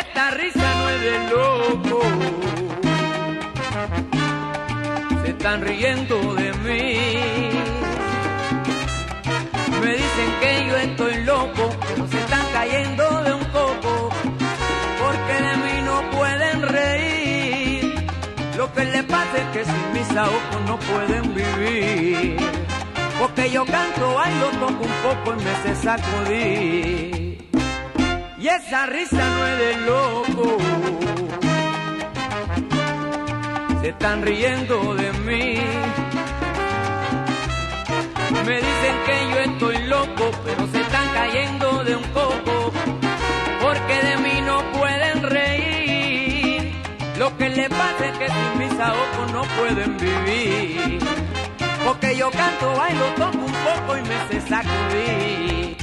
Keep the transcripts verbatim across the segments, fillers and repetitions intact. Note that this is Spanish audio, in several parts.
Esta risa no es de loco, se están riendo de mí. Me dicen que yo estoy loco, pero se están cayendo de un coco, porque de mí no pueden reír. Lo que les pasa es que sin mis ojos no pueden vivir, porque yo canto, bailo, toco un poco y me sé sacudir. Y esa risa no es de loco, se están riendo de mí. Me dicen que yo estoy loco, pero se están cayendo de un coco, porque de mí no pueden reír. Lo que les pasa es que sin mis ojos no pueden vivir, porque yo canto, bailo, toco un poco y me sé sacudir.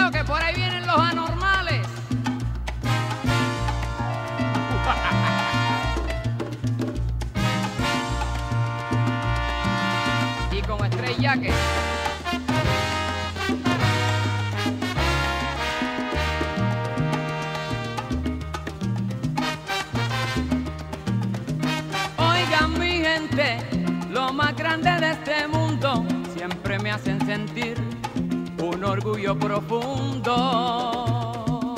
Cuidado que por ahí vienen los anormales. Y con estrella que lo más grande de este mundo siempre me hacen sentir un orgullo profundo.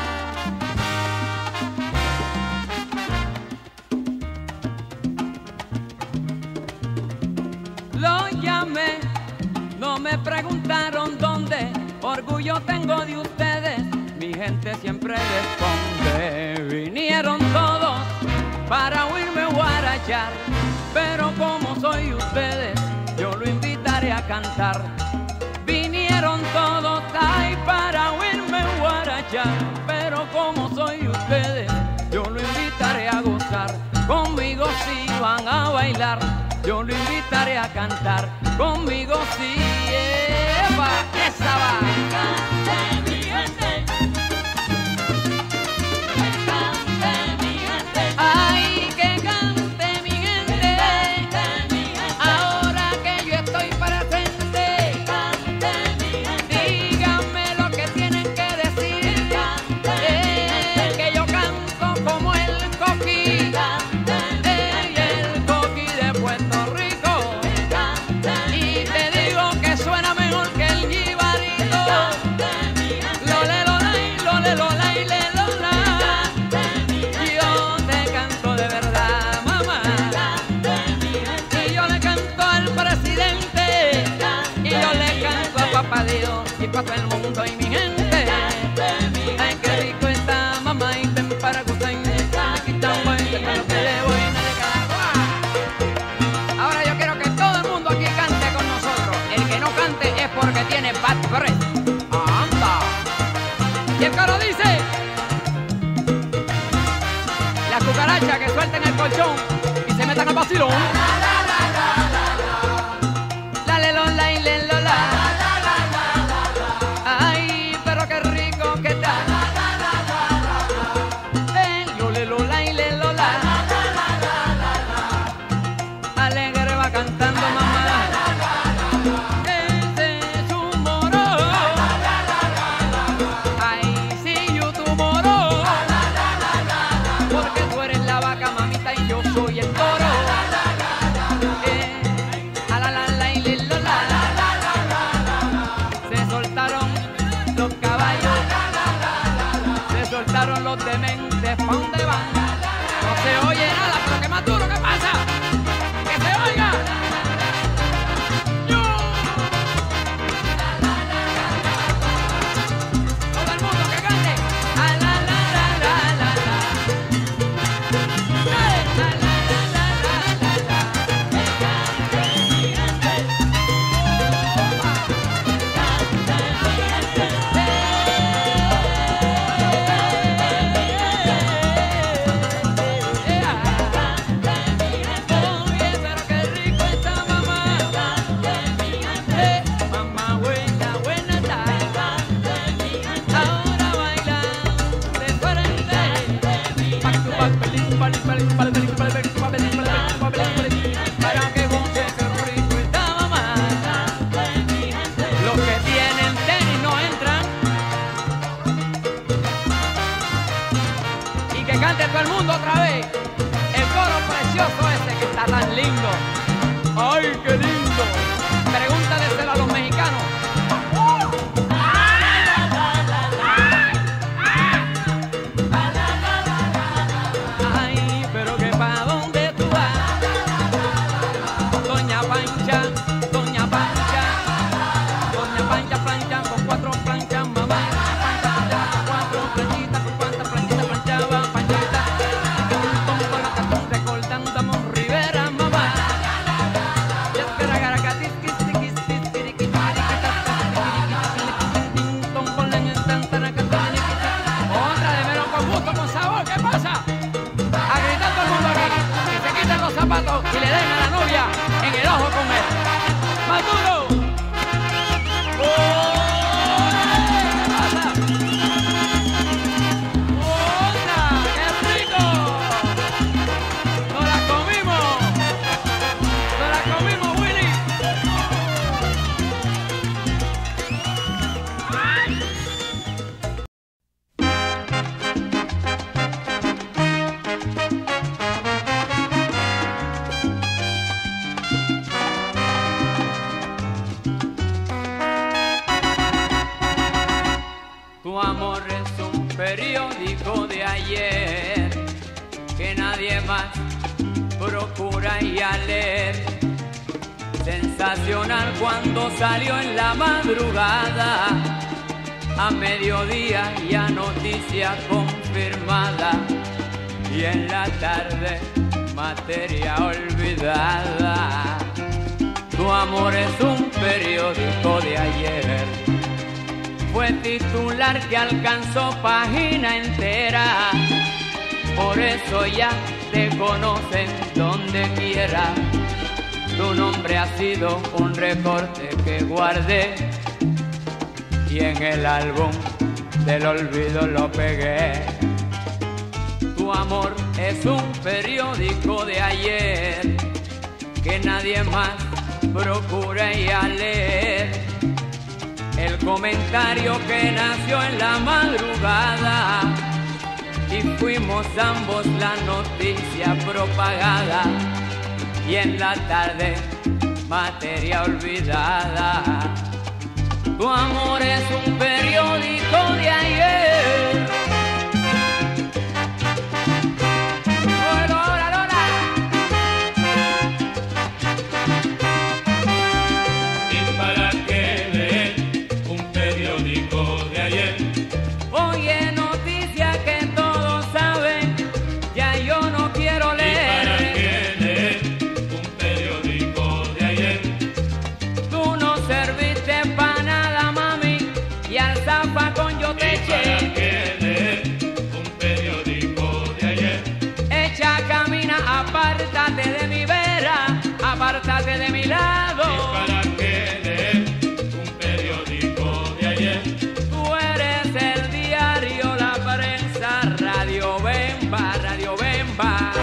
Lo llamé, no me preguntaron dónde, orgullo tengo de ustedes, mi gente siempre responde. Vinieron todos para oírme guarachar, pero como soy ustedes, yo lo invitaré a cantar. Vinieron todos ahí para oírme guarachar, pero como soy ustedes, yo lo invitaré a gozar. Conmigo si van a bailar, yo lo invitaré a cantar. Conmigo si Eva, esa va. Cante mi gente, cante mi gente. Ay, que cante mi gente, ahora que yo estoy presente. Cante mi gente, díganme lo que tienen que decir. Eh, que yo canto como el coqui, eh, el coqui de Puerto Rico. Y te digo que suena mejor que el jibarito. Lole, lola, y lole, lola, y le lola. Yo te canto de verdad, mamá. Y yo le canto al presidente, y yo le canto a papá Dios y para todo el mundo y mi gente. Ay, qué rico está, mamá, y ten para gozar. Aquí está un buen, que está lo que le voy a dedicar. Ahora yo quiero que todo el mundo aquí cante con nosotros. El que no cante es porque tiene bad breath. ¡Anda! Y el coro dice: las cucarachas que suelten el colchón y se metan al vacilón. La le lola y le lola. Ay, pero qué rico que está. El lo le lola y le lola. Alegre va cantando mamá. Ese es un moro. Ay, sí, yo tu moro. Porque tú eres la vaca, mamita, y yo soy el toro. Eh, a la la la y le lola. Se soltaron los caballos, se soltaron los dementes, ¿pa' dónde van? No se oye nada, pero que más duro, ¿qué pasa? ¡Que se oiga! ¡Yo! Todo el mundo que cante. ¡A la la la la la la! ¡Eh! ¡La la la la la la la! ¡Que cante mi gente! ¡Opa! ¡Que cante mi gente! ¡Eh! ¡Eh! procura y a leer. Sensacional cuando salió en la madrugada, a mediodía ya noticia confirmada, y en la tarde materia olvidada. Tu amor es un periódico de ayer, fue titular que alcanzó página entera, por eso ya te conocen donde quiera. Tu nombre ha sido un recorte que guardé y en el álbum del olvido lo pegué. Tu amor es un periódico de ayer que nadie más procura ir a leer. El comentario que nació en la madrugada y fuimos ambos la noticia propagada, y en la tarde materia olvidada. Tu amor es un periódico de ayer. ¡Lola, Lola! ¿Y para qué leer un periódico de ayer? Oye, noticia que todos saben, ya yo no quiero leer. ¿Y para qué leer un periódico de ayer? Tú no serviste pa' nada, mami, y al zafacón yo te ¿Y para eché. qué leer un periódico de ayer? Echa, camina, apártate de mi vera, apártate de mi lado. ¿Y para qué leer un periódico de ayer? Tú eres el diario, la prensa, Radio Bemba, Radio Bemba.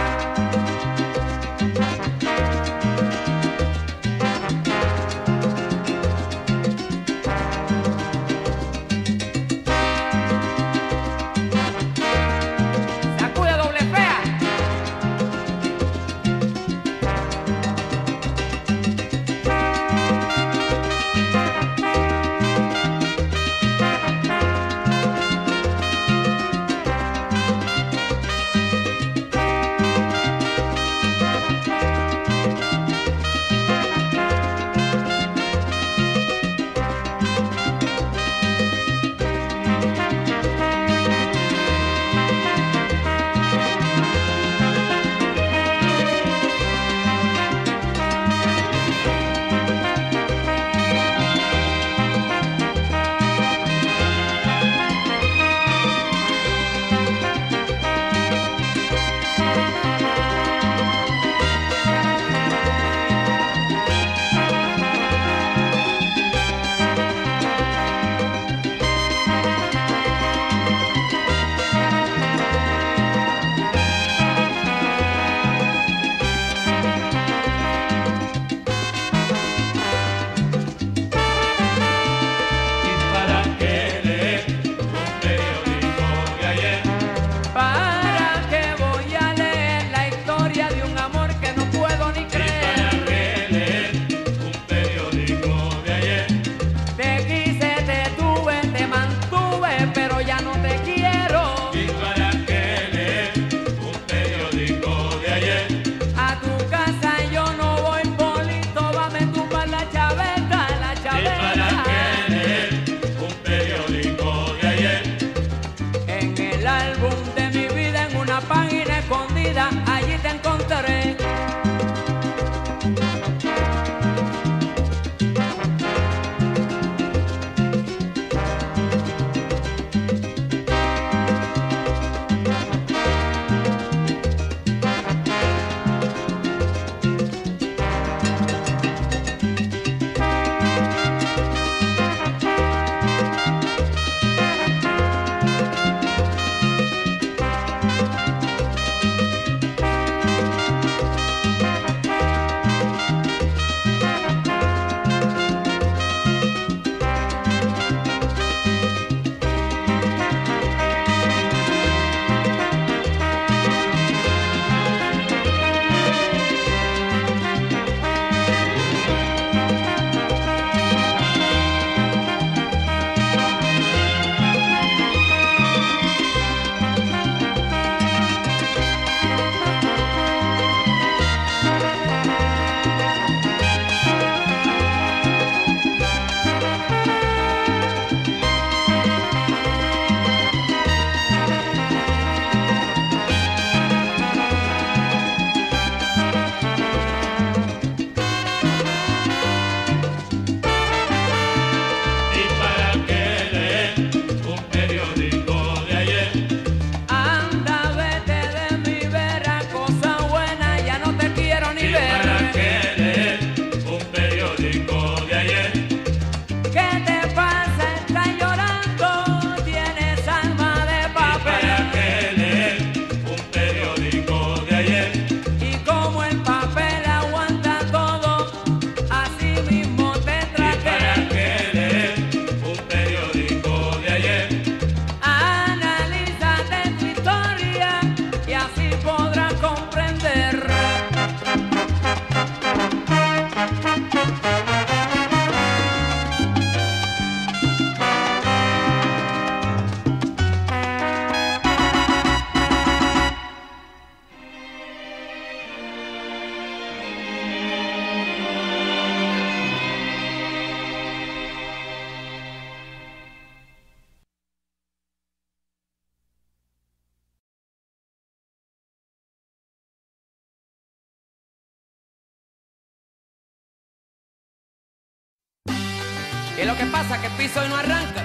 ¿Qué es lo que pasa? Que el piso hoy no arranca.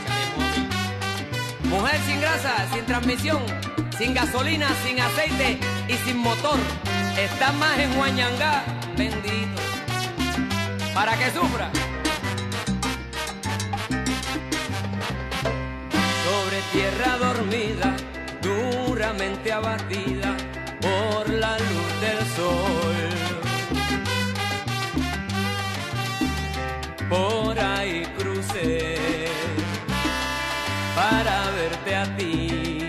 Mujer sin grasa, sin transmisión, sin gasolina, sin aceite y sin motor. Está más en Huañangá, bendito, para que sufra. Sobre tierra dormida, duramente abatida por la luz del sol. Por ahí crucé para verte a ti.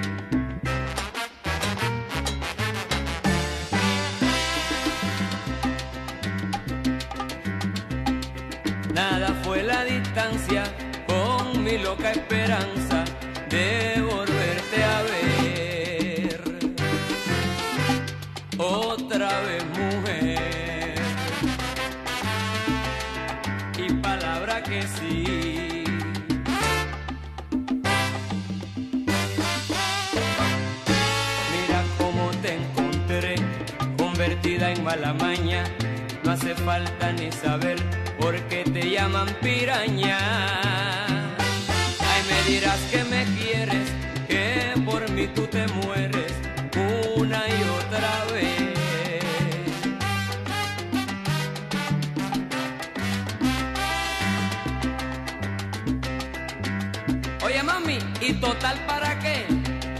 Nada fue la distancia con mi loca esperanza de volverte a ver. Otra vez, mujer, y palabra que sí. Mira cómo te encontré, convertida en mala maña. No hace falta ni saber por qué te llaman piraña. Ay, me dirás que me quieres, que por mí tú te mueres una y otra vez. Oye, mami, ¿y total para qué?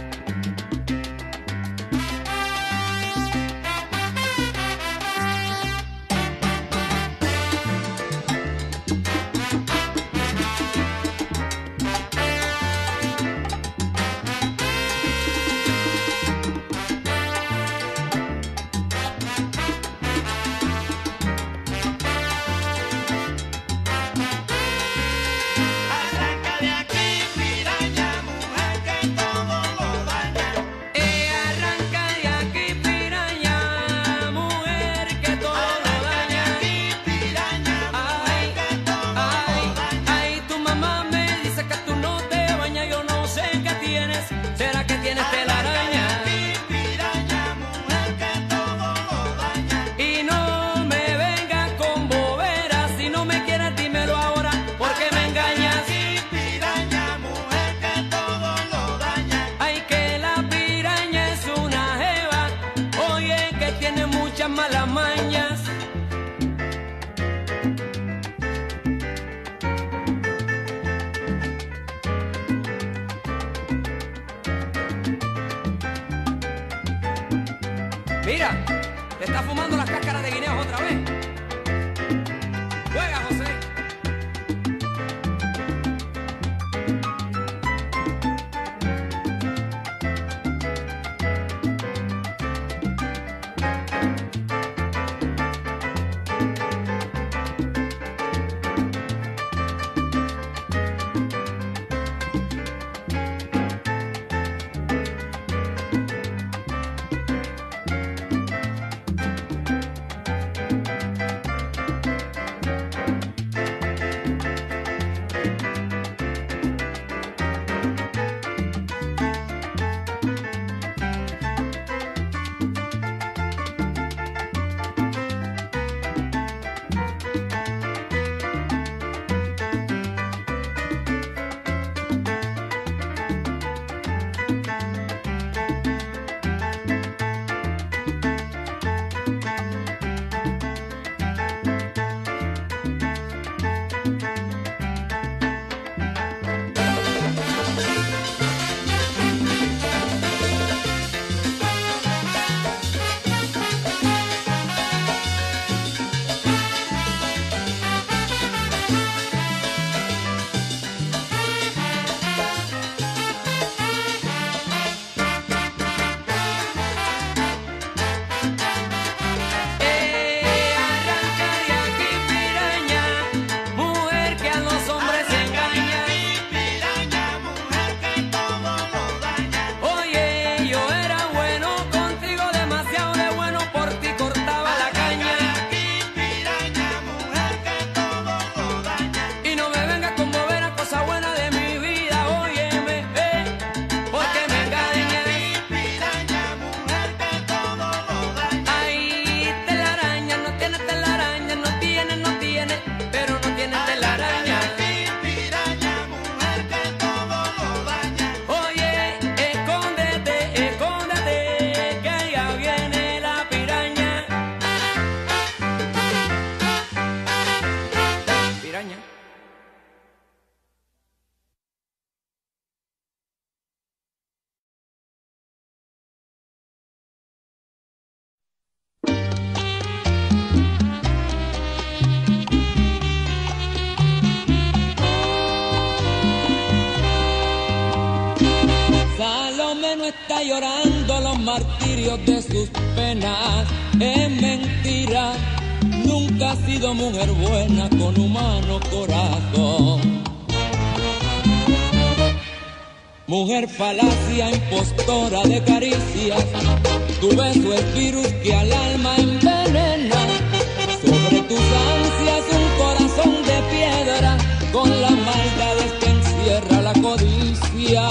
Malas mañas. Mira, te está fumando las cáscaras de guineos otra vez. Juega, José. está llorando los martirios de sus penas. Es mentira, nunca ha sido mujer buena con humano corazón. Mujer falacia, impostora de caricias, tu beso es virus que al alma envenena. Sobre tus ansias un corazón de piedra, con las maldades que encierra la codicia.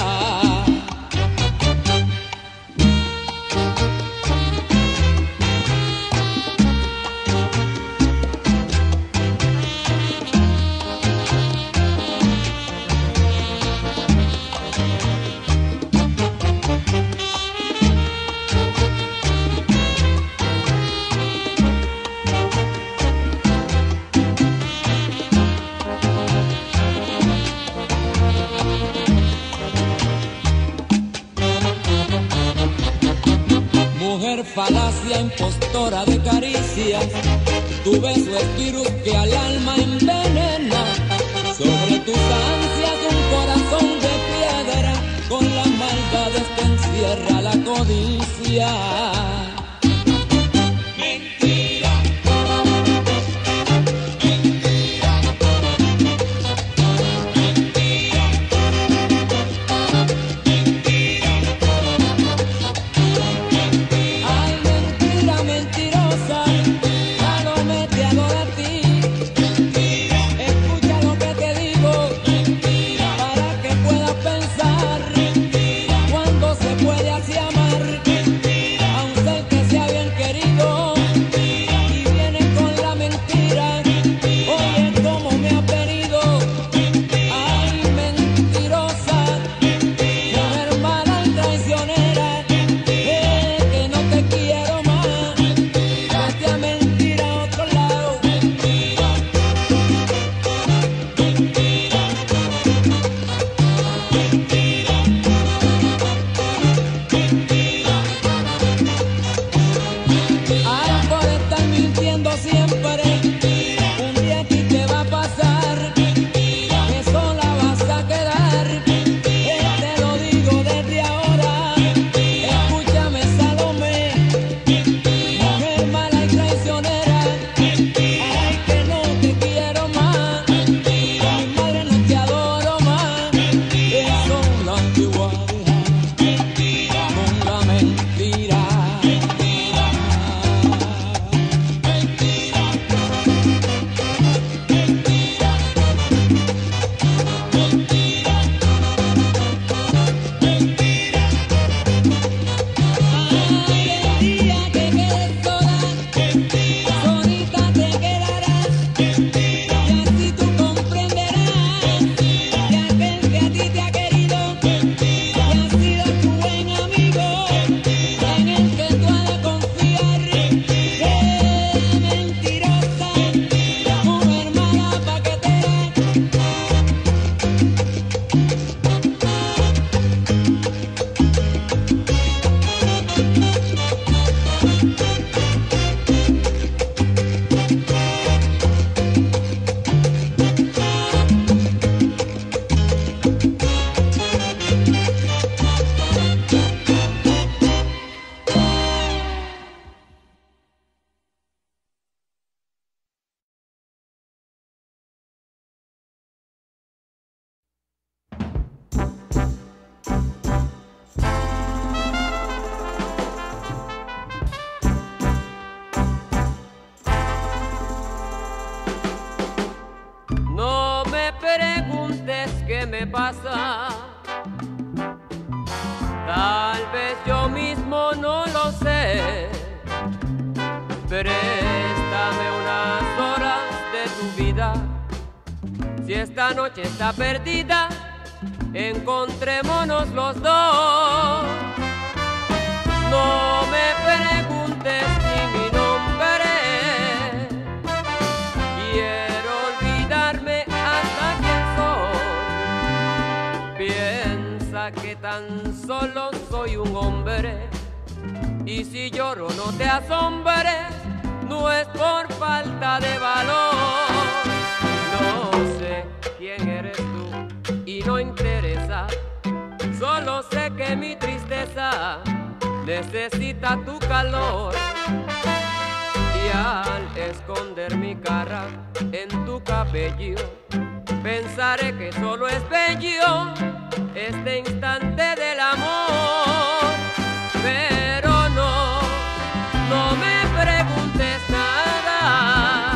Falacia, impostora de caricias, tu beso es virus que al alma envenena. Sobre tus ansias un corazón de piedra, con las maldades que encierra la codicia. Pasa. Tal vez yo mismo no lo sé. Préstame unas horas de tu vida. Si esta noche está perdida, encontrémonos los dos. No me preguntes ni mi nombre. Quiero olvidarme hasta quién soy. Piensa que tan solo soy un hombre. Y si lloro no te asombres, no es por falta de valor. No sé quién eres tú y no interesa Solo sé que mi tristeza necesita tu calor. Y al esconder mi cara en tu cabello, pensaré que solo es bello este instante del amor. Pero no, no me preguntes nada.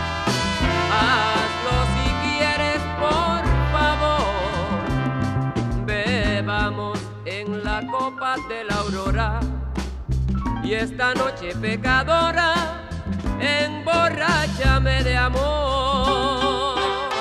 Hazlo si quieres, por favor. Bebamos en la copa de la aurora y esta noche pecadora, emborráchame de amor.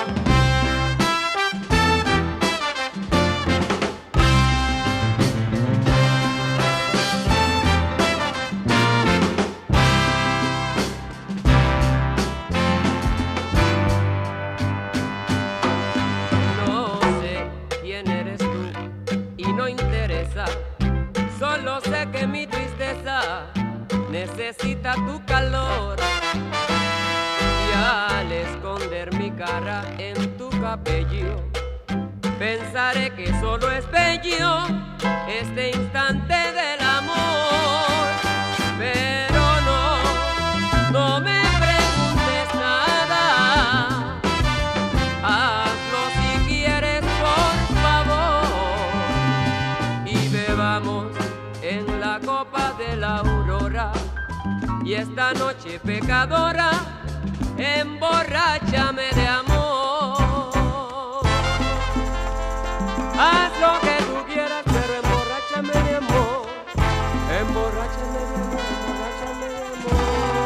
No sé quién eres tú y no interesa. Solo sé que mi tristeza necesita tu calor. Y al esconder mi cara en tu cabello, pensaré que solo es bello este instante del amor. Pero no, no me preguntes nada. Hazlo si quieres, por favor. Y bebamos en la copa de la aurora y esta noche pecadora, emborráchame de amor. Haz lo que tú quieras, pero emborráchame de amor. Emborráchame de amor, emborráchame de amor.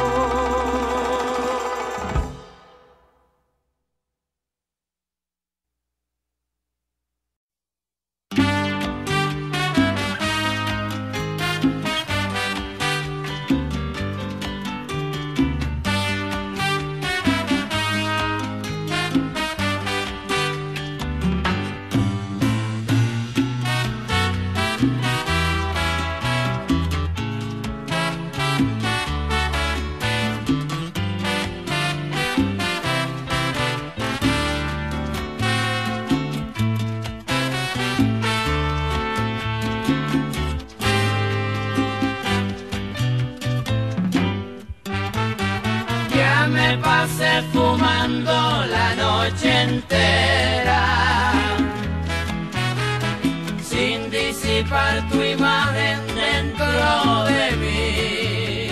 Me pasé fumando la noche entera sin disipar tu imagen dentro de mí.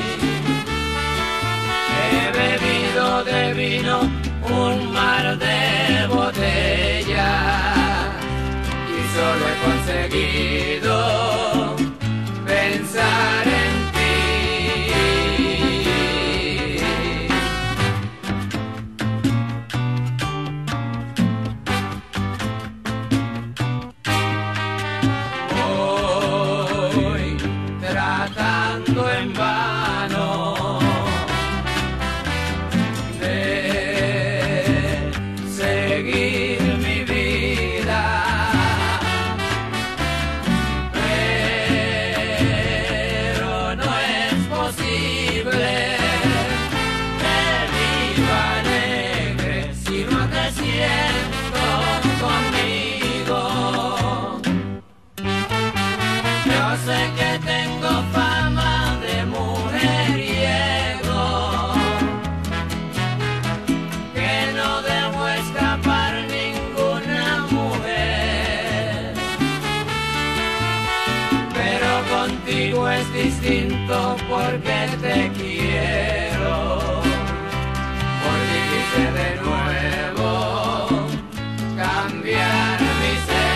He bebido de vino un mar de botellas y solo he conseguido pensar en en vano de seguir mi vida, pero no es posible que viva alegre si no te siento conmigo. Yo sé que tengo fama de mujeriego, que no dejo escapar ninguna mujer, pero contigo es distinto porque te quiero, por ti quise de nuevo cambiar mi ser.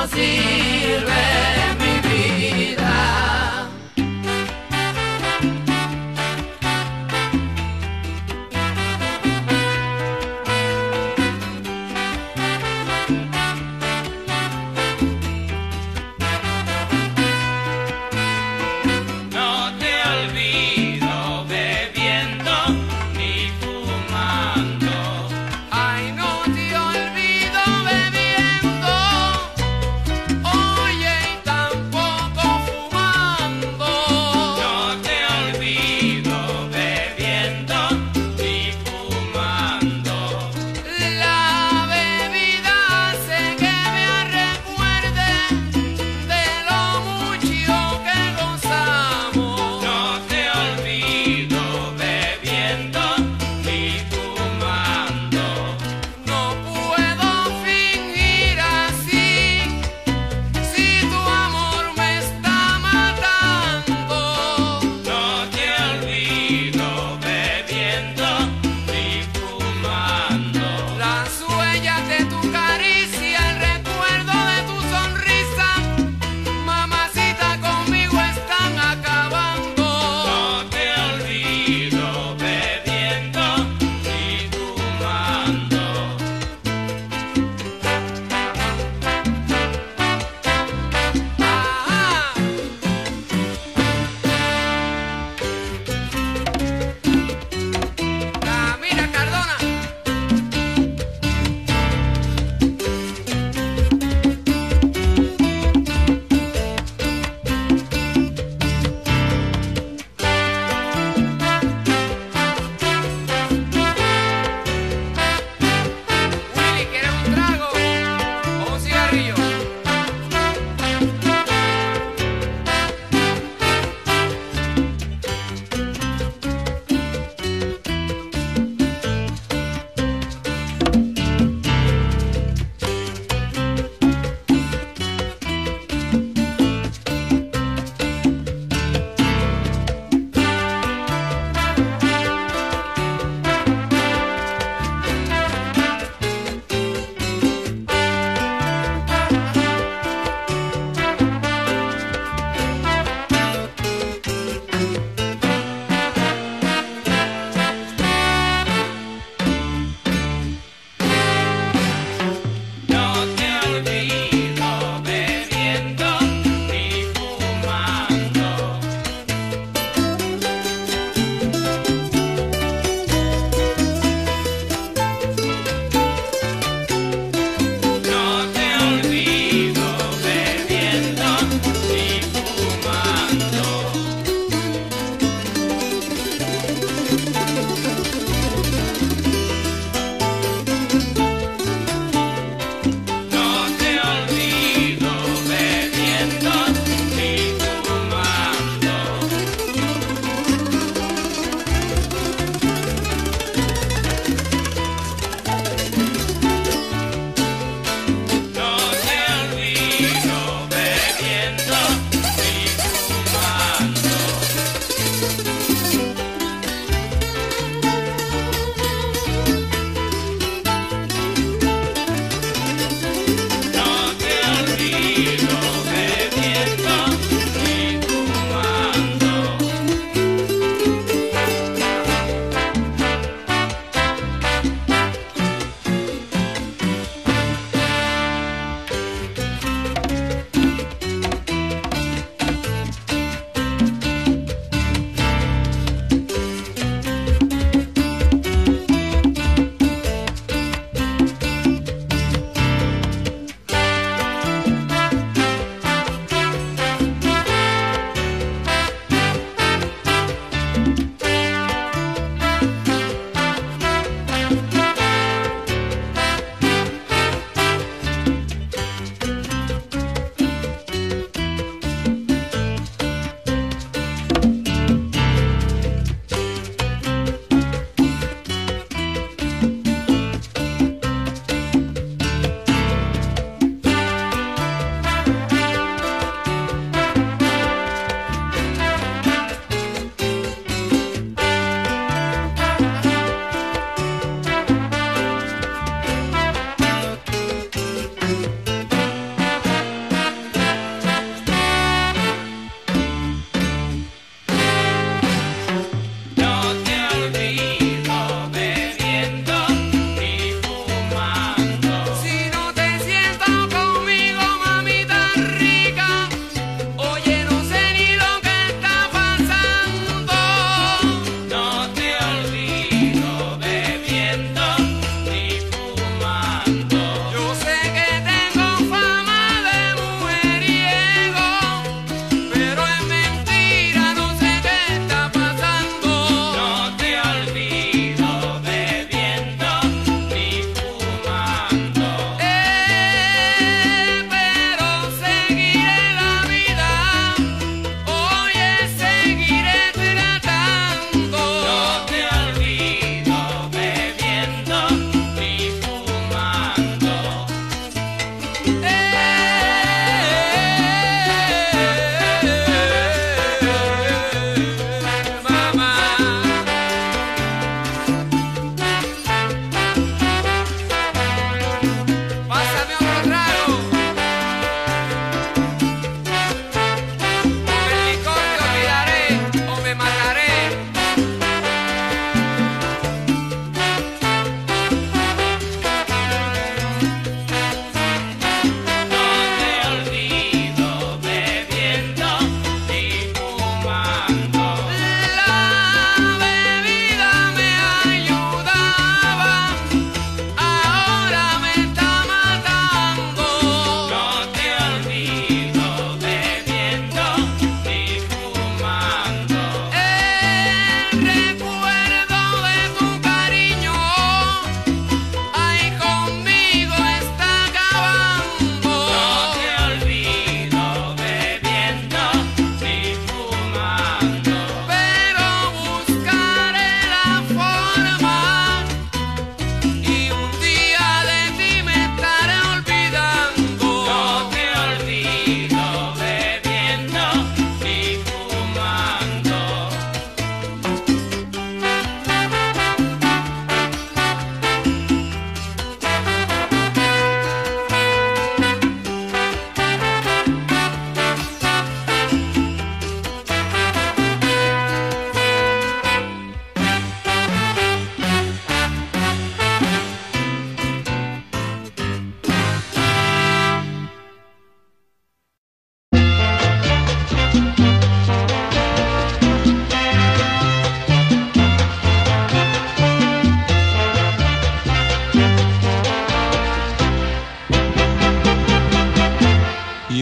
no sirve mi vida. Oh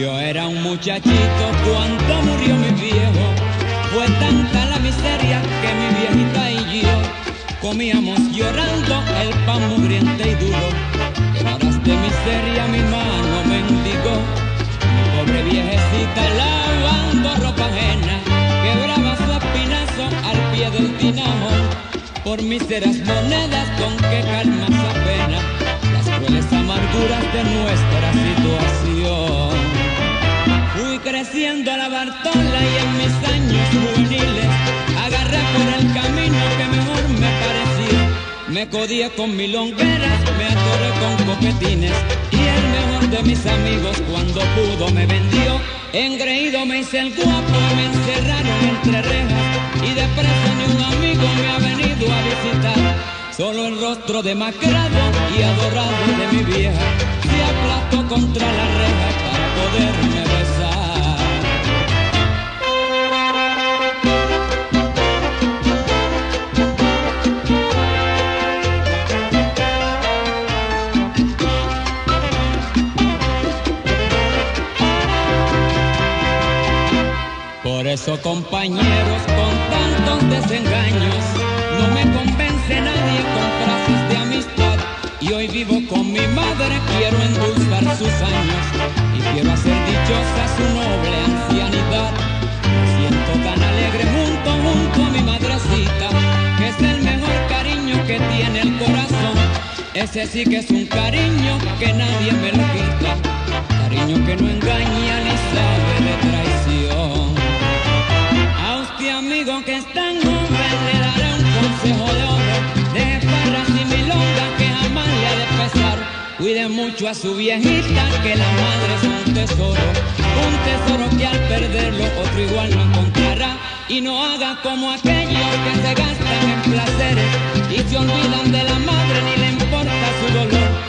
Yo era un muchachito cuando murió mi viejo. Fue tanta la miseria que mi viejita y yo comíamos llorando el pan mugriente y duro. En horas de miseria mi mano mendigó. Mi pobre viejecita lavando ropa ajena quebraba su espinazo al pie del dinamo. Por míseras monedas con que calma esa pena las crueles amarguras de nuestra situación. Fui creciendo a la Bartola y en mis años juveniles agarré por el camino que mejor me pareció. Me codié con milongueras, me atoré con copetines y el mejor de mis amigos cuando pudo me vendió. Engreído me hice el guapo y me encerraron entre rejas y de preso ni un amigo me ha venido a visitar. Solo el rostro demacrado y adorado de mi vieja se aplastó contra la reja para poderme besar. Por eso, compañeros, con tantos desengaños, no me convence nadie con frases de amistad. Y hoy vivo con mi madre, quiero endulzar sus años y quiero hacer dichosa su noble ancianidad. Me siento tan alegre junto, junto a mi madrecita, que es el mejor cariño que tiene el corazón. Ese sí que es un cariño que nadie me lo quita, cariño que no engaña ni sabe de traición. A usted, amigo que es tan joven, le daré un consejo de oro: deje farras y milonga que jamás le ha de pesar. Cuide mucho a su viejita, que la madre es un tesoro, un tesoro que al perderlo otro igual no encontrará. Y no haga como aquellos que se gastan en placeres y se olvidan de la madre ni le importa su dolor.